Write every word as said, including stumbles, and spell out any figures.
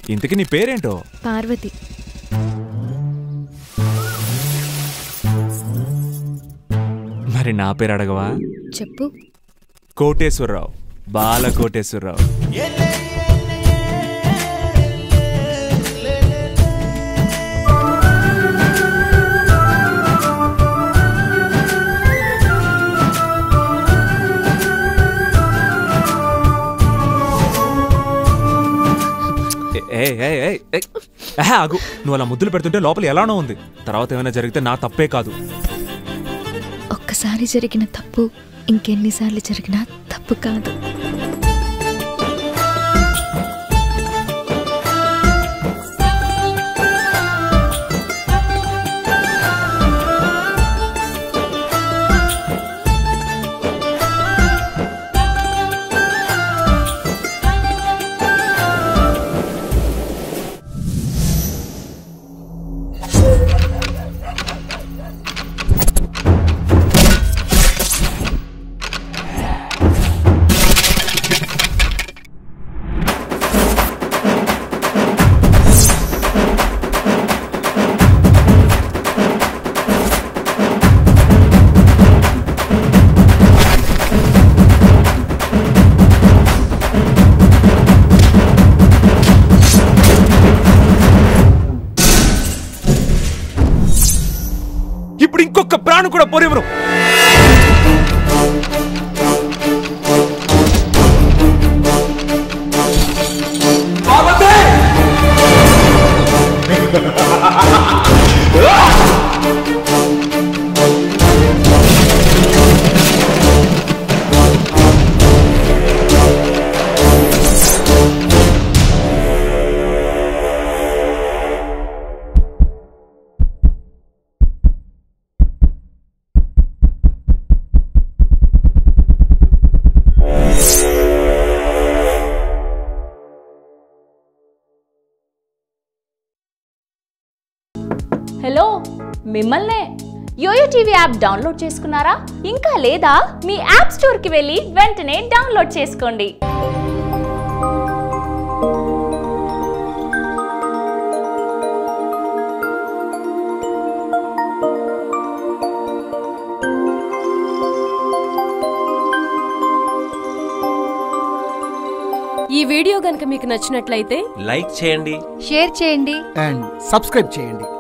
ఇంతకీ నీ పేరేంటో? పార్వతి. మరి నా పేరు అడగవా? చెప్పు. కోటేశ్వరరావు, బాల కోటేశ్వరరావు. ఆగు, నువ్వు అలా ముద్దులు పెడుతుంటే లోపల ఎలానో ఉంది. తర్వాత ఏమైనా జరిగితే నా తప్పే కాదు. ఒక్కసారి జరిగిన తప్పు ఇంకెన్నిసార్లు జరిగినా తప్పు కాదు. ప్రాణం కూడా పోరేవరు. హలో, మిమ్మల్నే. యోయో టీవీ యాప్ డౌన్లోడ్ చేసుకున్నారా? ఇంకా లేదా? మీ యాప్ స్టోర్కి వెళ్ళి వెంటనే డౌన్లోడ్ చేసుకోండి. ఈ వీడియో గనుక మీకు నచ్చినట్లయితే లైక్ చేయండి, షేర్ చేయండి అండ్ సబ్స్క్రైబ్ చేయండి.